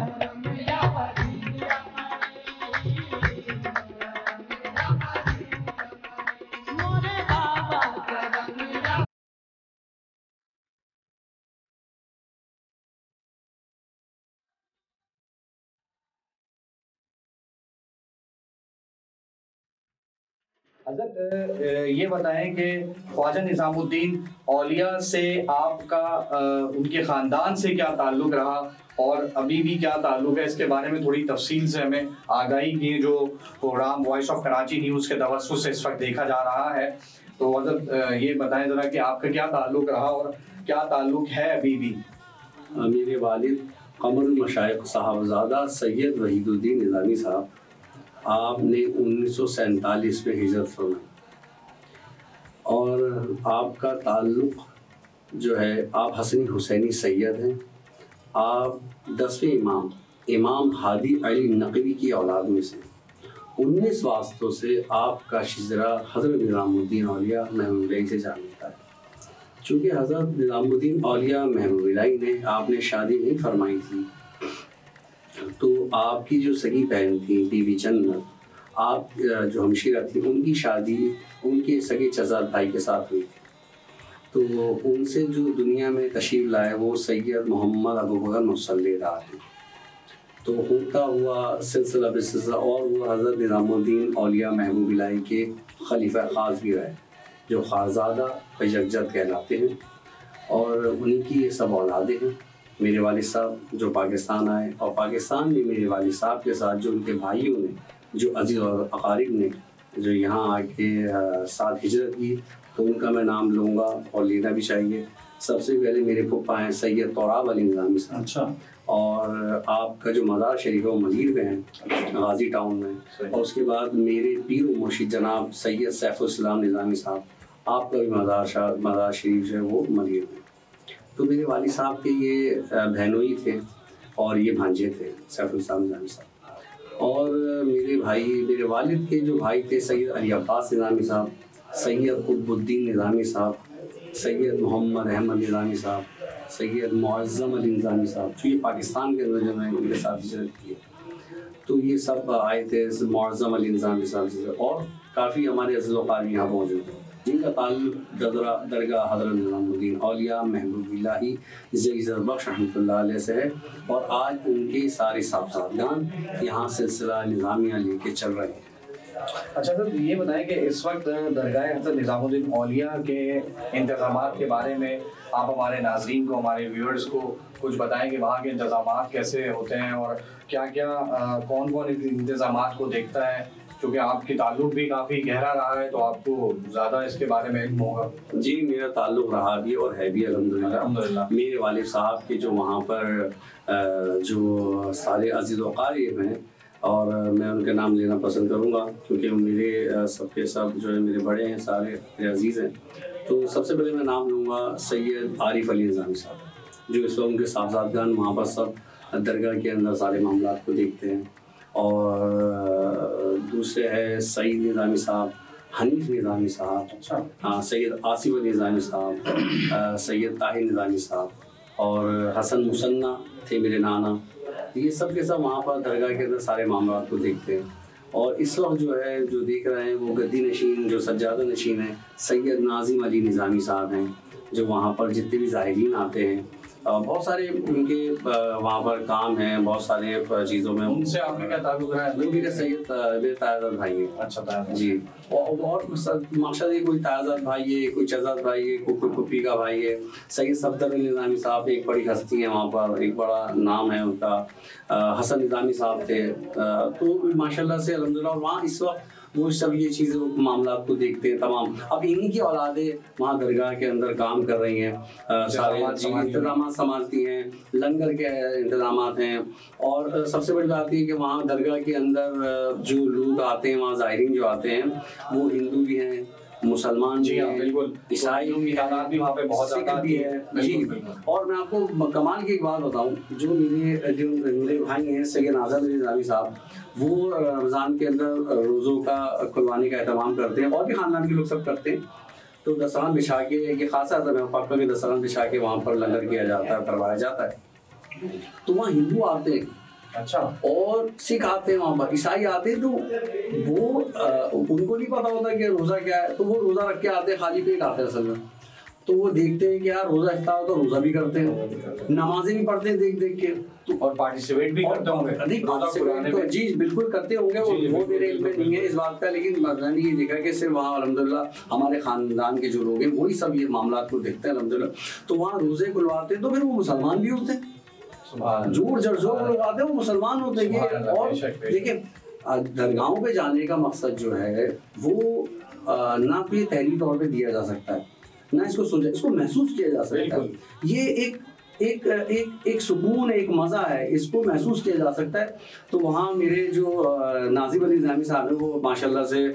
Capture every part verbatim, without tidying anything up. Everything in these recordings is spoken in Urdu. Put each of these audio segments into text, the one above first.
حضرت یہ بتائیں کہ خواجہ نظام الدین اولیاء سے آپ کا ان کے خاندان سے کیا تعلق رہا اور ابھی بھی کیا تعلق ہے، اس کے بارے میں تھوڑی تفصیل سے ہمیں آگاہی کی، جو programme voice of Karachi news کے توسط سے اس وقت دیکھا جا رہا ہے۔ تو حضرت یہ بتائیں ذرا کہ آپ کا کیا تعلق رہا اور کیا تعلق ہے ابھی بھی؟ میرے والد قمر المشائخ صاحبزادہ سید وحید الدین نظامی صاحب، آپ نے انیس سو سینتالیس میں ہجرت فرمائی، اور آپ کا تعلق جو ہے، آپ حسنی حسینی سید ہیں۔ آپ دسویں امام امام ہادی علی نقوی کی اولاد میں سے۔ انیس واسطوں سے آپ کا شجرہ حضرت نظام الدین اولیاء محمود الہی سے جا ملتا ہے۔ چونکہ حضرت نظام الدین اولیاء محمود الہی نے آپ نے شادی نہیں فرمائی تھی، تو آپ کی جو سگی بہن تھی بی بی جنت، آپ جو ہمشیرہ تھی، ان کی شادی ان کے سگے چچا بھائی کے ساتھ ہوئی تھی۔ تو ان سے جو دنیا میں تشریف لائے وہ سید محمد ابو بکر مصلی رہا ہے۔ تو ہوتا ہوا سلسلہ بسلسلہ، اور وہ حضرت نظام الدین اولیاء محبوب الہی کے خلیفہ خاص بھی رہے، جو خاصزادہ و یکجت کہلاتے ہیں، اور انہی کی یہ سب اولادیں ہیں۔ میرے والد صاحب جو پاکستان آئے، اور پاکستان میں میرے والد صاحب کے ساتھ جو ان کے بھائیوں نے، جو عزیز اور اقارب نے جو یہاں آ کے ساتھ ہجرت کی، تو ان کا میں نام لوں گا اور لینا بھی چاہیے۔ سب سے پہلے میرے پھپھا ہیں سید توراب علی نظامی صاحب، اچھا، اور آپ کا جو مزار شریف ہے وہ مدیر میں ہے غازی ٹاؤن میں، اور اس کے بعد میرے پیر و مرشد جناب سید سیف الاسلام نظامی صاحب، آپ کا بھی مزار شاہ مزار شریف جو ہے وہ مدیر میں۔ تو میرے والد صاحب کے یہ بہنوئی تھے اور یہ بھانجے تھے سیف الاسلام نظامی صاحب۔ اور میرے بھائی میرے والد کے جو بھائی تھے سید علی عباس نظامی صاحب، سید قطب الدین نظامی صاحب، سید محمد احمد نظامی صاحب، سید معظم علی نظامی صاحب، جو یہ پاکستان کے اندر جو میں ان کے ساتھ ہجرت کی ہے، تو یہ سب آئے تھے معظم علی نظامی صاحب سے، اور کافی ہمارے عزیز و اقارب یہاں موجود ہیں جن کا تعلق درگاہ حضرت نظام الدین اولیاء محبوب الہی زیزر بخش رحمۃ اللہ علیہ سے ہے، اور آج ان کے سارے صاحبزادگان یہاں سلسلہ نظامیہ لے کے چل رہے ہیں۔ اچھا سر، یہ بتائیں کہ اس وقت درگاہ حضرت نظام الدین اولیاء کے انتظامات کے بارے میں آپ ہمارے ناظرین کو، ہمارے ویورز کو کچھ بتائیں کہ وہاں کے انتظامات کیسے ہوتے ہیں اور کیا کیا کون کون انتظامات کو دیکھتا ہے، کیونکہ آپ کی تعلق بھی کافی گہرا رہا ہے تو آپ کو زیادہ اس کے بارے میں علم ہوگا۔ جی، میرا تعلق رہا بھی اور ہے بھی الحمدللہ۔ میرے والد صاحب کے جو وہاں پر جو سارے عزیز و اقارب ہیں، اور میں ان کے نام لینا پسند کروں گا کیونکہ میرے سب کے سب جو ہے میرے بڑے ہیں، سارے میرے عزیز ہیں۔ تو سب سے پہلے میں نام لوں گا سید عارف علی نظامی صاحب، جو اس وقت ان کے صاحبزادگان وہاں پر سب درگاہ کے اندر سارے معاملات کو دیکھتے ہیں۔ اور دوسرے ہے سعید نظامی صاحب، حنیف نظامی صاحب، ہاں سید آصف علی نظامی صاحب، سید طاہر نظامی صاحب، اور حسن مثنیٰ تھے میرے نانا۔ یہ سب کے سب وہاں پر درگاہ کے اندر سارے معاملات کو دیکھتے ہیں۔ اور اس وقت جو ہے جو دیکھ رہے ہیں وہ گدی نشین جو سجادہ نشین ہیں سید ناظم علی نظامی صاحب ہیں، جو وہاں پر جتنے بھی زائرین آتے ہیں، بہت سارے ان کے وہاں پر کام ہیں، بہت سارے چیزوں میں۔ ان سے آپ نے کیا تعلق رہا ہے؟ وہ میرے سید میرے تاجداد بھائی ہیں۔ اچھا جی، اور مقصد ہے کوئی تاجداد بھائی ہے، کوئی چچا بھائی ہے، کوئی پھپھی کا بھائی ہے۔ سید صفدر علی نظامی صاحب ایک بڑی ہستی ہیں وہاں پر، ایک بڑا نام ہے ان کا۔ حسن نظامی صاحب تھے، تو ماشاء اللہ سے الحمدللہ وہاں اس وقت وہ سب یہ چیزیں معاملات کو دیکھتے ہیں تمام۔ اب انہی کی اولادیں وہاں درگاہ کے اندر کام کر رہی ہیں، سارے انتظامات سنبھالتی ہیں، لنگر کے انتظامات ہیں۔ اور سب سے بڑی بات یہ کہ وہاں درگاہ کے اندر جو لوگ آتے ہیں، وہاں زائرین جو آتے ہیں، وہ ہندو بھی ہیں، مسلمان جی ہاں بالکل، عیسائی کی تعداد بھی وہاں پہ بہت زیادہ بھی ہے جی۔ اور میں آپ کو کمال کی ایک بات بتاؤں، جو میرے جو میرے بھائی ہیں سید ناظم علی نظامی صاحب، وہ رمضان کے اندر روزوں کا کھلوانے کا اہتمام کرتے ہیں، اور بھی خاندان کے لوگ سب کرتے ہیں۔ تو دسترخوان بچھا کے یہ خاصا اعظم ہے پاک میں دسترخوان بچھا کے وہاں پر لنگر کیا جاتا ہے، کروایا جاتا ہے۔ تو وہاں ہندو آتے ہیں اچھا. اور سکھ آتے ہیں وہاں پر, عیسائی آتے ہیں, تو وہ ان کو نہیں پتا ہوتا کہ روزہ کیا ہے, تو وہ روزہ رکھ کے آتے ہیں, خالی پیٹ آتے ہیں اصل میں. تو وہ دیکھتے ہیں کہ یار روزہ افطار تو روزہ بھی کرتے ہیں, نمازیں بھی پڑھتے ہیں دیکھ دیکھ کے, اور پارٹیسپیٹ بھی کرتے ہوں گے. جی بالکل کرتے ہوں گے, وہ میرے علم میں نہیں ہے اس بات کا, لیکن میں نے یہ دیکھا کہ صرف وہاں الحمدللہ ہمارے خاندان کے جو لوگ ہیں وہی سب یہ معاملات کو دیکھتے ہیں الحمدللہ. تو وہاں روزے کھلواتے ہیں, تو پھر وہ مسلمان بھی ہوتے ہیں, جوڑ جڑ جو لوگ آتے ہیں وہ مسلمان ہوتے ہیں. اور دیکھیں درگاہوں پہ جانے کا مقصد جو ہے وہ نہ کوئی تحریری طور پہ دیا جا سکتا ہے, نہ اس کو سوچا, اس کو محسوس کیا جا سکتا ہے. یہ ایک ایک ایک ایک سکون, ایک مزہ ہے, اس کو محسوس کیا جا سکتا ہے. تو وہاں میرے جو ناظم علی نظامی صاحب ہیں وہ ماشاء اللہ سے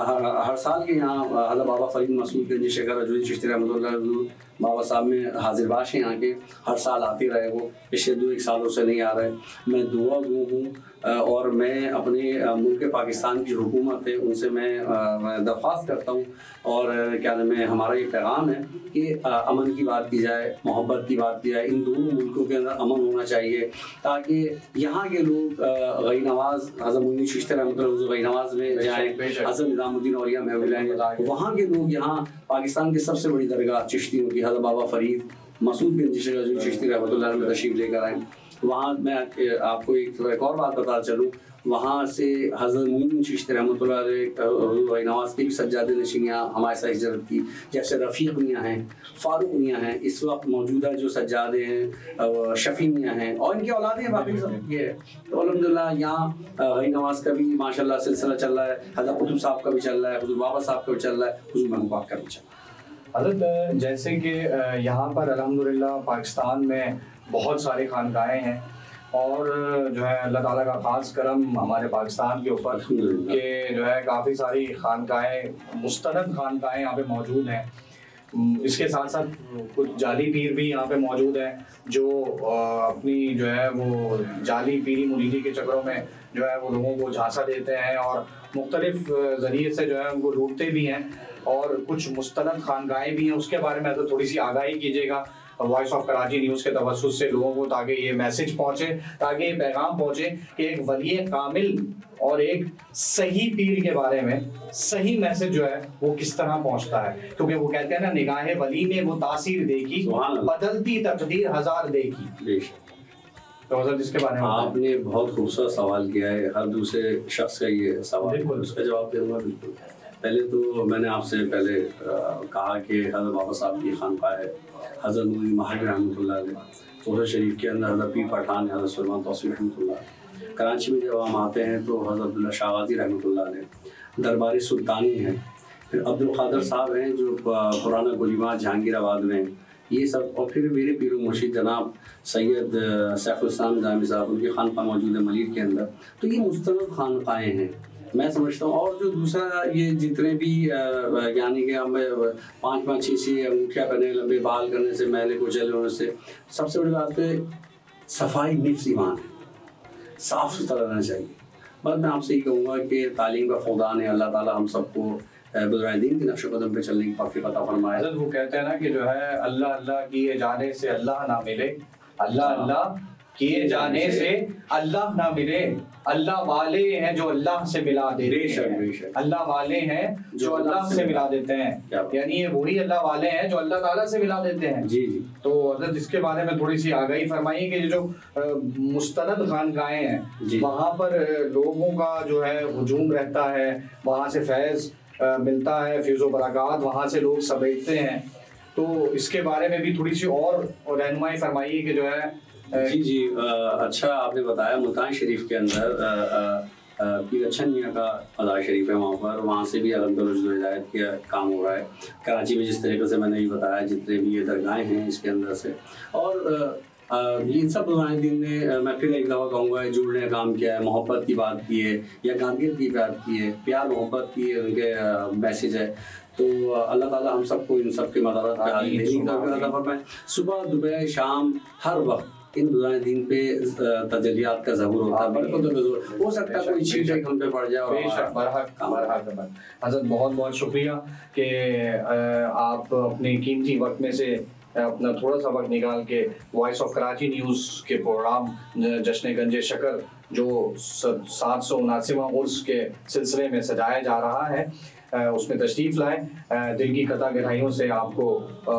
ہر سال کے یہاں حضرت بابا فرید مسعود گنجی شیخ رجوی چشتی رحمۃ اللہ بابا صاحب میں حاضر باش ہیں یہاں کے, ہر سال آتے رہے, وہ پچھلے دو ایک سالوں سے نہیں آ رہے. میں دعا گو ہوں, اور میں اپنے ملک پاکستان کی جو حکومت ہے ان سے میں درخواست کرتا ہوں, اور کیا نام ہے ہمارا یہ پیغام ہے کہ امن کی بات کی جائے, محبت کی بات کی جائے. ان دونوں ملکوں کے اندر امن ہونا چاہیے تاکہ یہاں کے لوگ غی نواز حضرت معین چشتی رحمۃ اللہ غی نواز میں جائیں, حضرت نظام الدین اولیاء محب اللہ, وہاں کے لوگ یہاں پاکستان کی سب سے بڑی درگاہ چشتیوں کی حضرت بابا فرید مسعود گنجی شیخ رجوی چشتی رحمۃ اللہ میں تشریف لے کر آئیں. وہاں میں آپ کو ایک ایک اور بات بتا چلوں, وہاں سے حضرت معین چشتی رحمۃ اللہ علیہ نواز کی بھی سجادہ نشینیاں ہمارے ساتھ ہجرت کی, جیسے رفیق میاں ہیں, فاروق میاں ہیں, اس وقت موجودہ جو سجادے ہیں شفیع میاں ہیں, اور ان کی اولادیں ہیں باقی سب یہ ہے. تو الحمدللہ یہاں غی نواز کا بھی ماشاء اللہ سلسلہ چل رہا ہے, حضرت قطب صاحب کا بھی چل رہا ہے, حضور بابا صاحب کا بھی چل رہا ہے, حضور محبوب پاک کا بھی چل رہا ہے. حضرت جیسے کہ یہاں پر الحمدللہ پاکستان میں بہت سارے خانقاہیں ہیں, اور جو ہے اللہ تعالیٰ کا خاص کرم ہمارے پاکستان کے اوپر کہ جو ہے کافی ساری خانقاہیں, مستند خانقاہیں یہاں پہ موجود ہیں. اس کے ساتھ ساتھ کچھ جعلی پیر بھی یہاں پہ موجود ہیں جو اپنی جو ہے وہ جعلی پیری مریدی کے چکروں میں جو ہے وہ لوگوں کو جھانسا دیتے ہیں اور مختلف ذریعے سے جو ہے ان کو لوٹتے بھی ہیں. اور کچھ مستند خانقاہیں بھی ہیں, اس کے بارے میں تو تھوڑی سی آگاہی کیجیے گا وائس آف کراچی نیوز کے توسط سے لوگوں کو, تاکہ یہ میسج پہنچے, تاکہ یہ پیغام پہنچے کہ ایک ولی کامل اور ایک صحیح پیر کے بارے میں صحیح میسج جو ہے وہ کس طرح پہنچتا ہے. کیونکہ وہ کہتے ہیں نا, نگاہ ولی نے وہ تاثیر دیکھی, بدلتی تقدیر ہزار دیکھی. تو حضرت اس کے بارے میں آپ نے بہت خوبصورت سوال کیا ہے, ہر دوسرے شخص کا یہ سوال, اس کا جواب دوں گا. بالکل, پہلے تو میں نے آپ سے پہلے کہا کہ حضرت بابا صاحب کی خانقاہ ہے حضرت نوری مہاجر رحمۃ اللہ علیہ, کوثر شریف کے اندر حضرت پیر پٹھان حضرت سلمان توصیف رحمۃ اللہ. کراچی میں جب ہم آتے ہیں تو حضرت عبداللہ شاہ غازی رحمۃ اللہ علیہ درباری سلطانی ہیں, پھر عبد القادر صاحب ہیں جو پرانا گلیمہ جہانگیر آباد میں, یہ سب. اور پھر میرے پیر و مرشد جناب سید سیف الاسلام نظامی صاحب, ان کی خانقاہ موجود ہے ملیر کے اندر. تو یہ مستند خانقاہیں ہیں میں سمجھتا ہوں. اور جو دوسرا یہ جتنے بھی یعنی کہ ہم پانچ پانچ چھ چھ انگوٹھیاں کرنے, لمبے بال کرنے سے, میلے کو چلے ہونے سے, سب سے بڑی بات ہے صفائی نفس ایمان ہے, صاف ستھرا رہنا چاہیے. بس میں آپ سے یہ کہوں گا کہ تعلیم کا فقدان ہے, اللہ تعالیٰ ہم سب کو بزرگان دین کے نقش و قدم پہ چلنے کی توفیق عطا فرمائے. حضرت وہ کہتے ہیں نا کہ جو ہے اللہ اللہ کیے جانے سے اللہ نہ ملے, اللہ اللہ کیے جانے سے اللہ نہ ملے, اللہ والے ہیں جو اللہ سے ملا دیتے ہیں, اللہ والے ہیں جو اللہ سے ملا دیتے ہیں, یعنی یہ وہی اللہ والے ہیں جو اللہ تعالیٰ سے ملا دیتے ہیں. جی جی. تو حضرت اس کے بارے میں تھوڑی سی آگاہی فرمائیے کہ جو مستند خانقاہیں ہیں وہاں پر لوگوں کا جو ہے ہجوم رہتا ہے, وہاں سے فیض ملتا ہے, فیض و برکات وہاں سے لوگ سمیٹتے ہیں. تو اس کے بارے میں بھی تھوڑی سی اور رہنمائی فرمائیے کہ جو ہے. جی جی اچھا آپ نے بتایا, ملتان شریف کے اندر پیر اچھن میاں کا مزار شریف ہے, وہاں پر وہاں سے بھی الحمدللہ ہدایت کا کام ہو رہا ہے. کراچی میں جس طریقے سے میں نے یہ بتایا جتنے بھی یہ درگاہیں ہیں اس کے اندر سے, اور ان سب بزرگان دین نے, میں پھر ایک دفعہ کہوں گا, جڑنے کا کام کیا ہے, محبت کی بات کی ہے, یا گادگیت کی بات کی ہے, پیار محبت کی ان کے میسیج ہے. تو اللہ تعالیٰ ہم سب کو ان سب کی مدارت کا حاضر فرمائے. صبح دوپہر شام ہر وقت ان بزرگان دین پہ تجلیات کا ظہور ہوتا ہے, برکت کا ظہور ہو سکتا ہے, کوئی چیز ہم پہ پڑ جائے. حضرت بہت بہت شکریہ کہ آپ اپنے قیمتی وقت میں سے اپنا تھوڑا سا وقت نکال کے وائس آف کراچی نیوز کے پروگرام جشن گنج شکر جو سات سو اناسیواں عرس کے سلسلے میں سجایا جا رہا ہے اس میں تشریف لائیں. دل کی قطع گہرائیوں سے آپ کو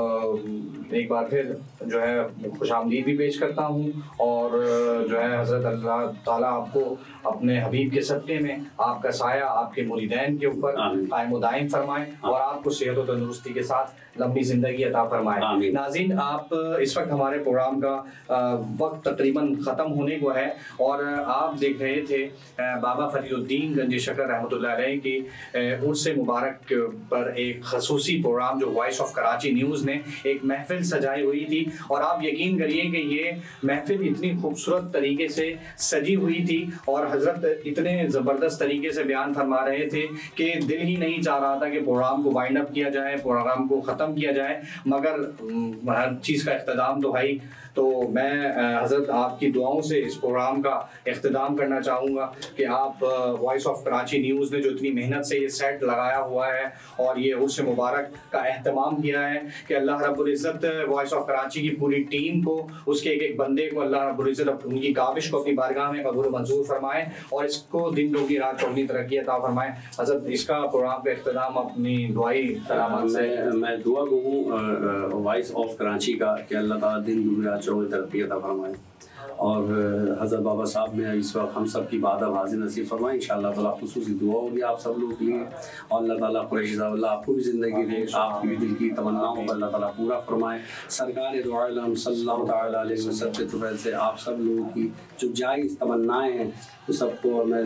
ایک بار پھر جو ہے خوش آمدید بھی پیش کرتا ہوں اور جو ہے حضرت اللہ تعالیٰ آپ کو اپنے حبیب کے صدقے میں آپ کا سایہ آپ کے مریدین کے اوپر قائم و دائم فرمائے اور آپ کو صحت و تندرستی کے ساتھ لمبی زندگی عطا فرمائے. ناظرین آپ اس وقت ہمارے پروگرام کا وقت تقریباً ختم ہونے کو ہے اور آپ دیکھ رہے تھے بابا فری الدین گنج شکر رحمۃ اللہ علیہ کی عرس مبارک پر ایک خصوصی پروگرام جو وائس آف کراچی نیوز نے ایک محفل سجائی ہوئی تھی اور آپ یقین کریے کہ یہ محفل اتنی خوبصورت طریقے سے سجی ہوئی تھی اور حضرت اتنے زبردست طریقے سے بیان فرما رہے تھے کہ دل ہی نہیں چاہ رہا تھا کہ پروگرام کو وائنڈ اپ کیا جائے, پروگرام کو ختم کیا جائے, مگر ہر چیز کا اختتام تو ہے ہی. تو میں حضرت آپ کی دعاؤں سے اس پروگرام کا اختتام کرنا چاہوں گا کہ آپ وائس آف کراچی نیوز نے جو اتنی محنت سے یہ سیٹ لگایا ہوا ہے اور یہ عرس مبارک کا اہتمام کیا ہے کہ اللہ رب العزت وائس آف کراچی کی پوری ٹیم کو, اس کے ایک ایک بندے کو اللہ رب العزت ان کی کاوش کو اپنی بارگاہ میں قبول و منظور فرمائے اور اس کو دن دوگنی رات چوگنی ترقی عطا فرمائے. حضرت اس کا پروگرام کا اختتام اپنی دعائی کلامات سے میں دعا گو ہوں وائس آف کراچی کا کہ اللہ تعالیٰ دن دوگنی رات چوگنی ترقی عطا فرمائے اور حضرت بابا صاحب نے اس وقت ہم سب کی بات اب حاضر نصیب فرمائے. ان شاء اللہ تعالیٰ خصوصی دعا ہوگی آپ سب لوگوں کے لیے اور اللہ تعالیٰ قریشی صاحب اللہ آپ کو بھی زندگی دے, آپ کی بھی دل کی تمناؤں کو اللہ تعالیٰ پورا فرمائے. سرکار دو عالم صلی اللہ تعالیٰ علیہ وسلم کے طفیل سے آپ سب لوگوں کی جو جائز تمنائیں ہیں تو سب کو میں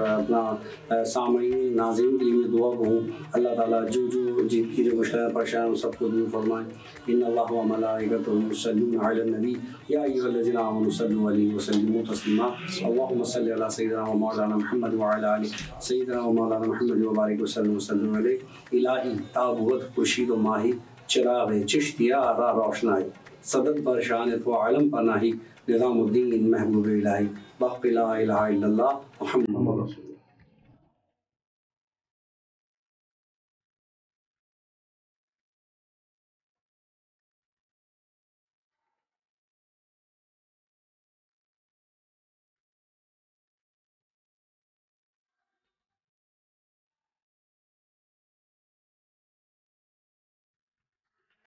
اپنا سامعین ناظرین کے لیے دعا کہوں اللہ تعالیٰ جو جو جن کی جو مشکلیں پریشان ان سب کو دور فرمائیں. ان اللہ و ملائکتہ یصلون علی النبی یا ایھا الذین آمنوا صلوا علیہ وسلموا تسلیما. اللهم صل علی سیدنا و مولانا محمد وعلی آل سیدنا و مولانا محمد وبارک وسلم وسلم علیہ. الہی تابوت خورشید و ماہی چراغ چشتیہ راہ روشنائی صدد برشان تو عالم پناہی نظام الدین محبوب الہی بحق لا الہ الا اللہ محمد رسول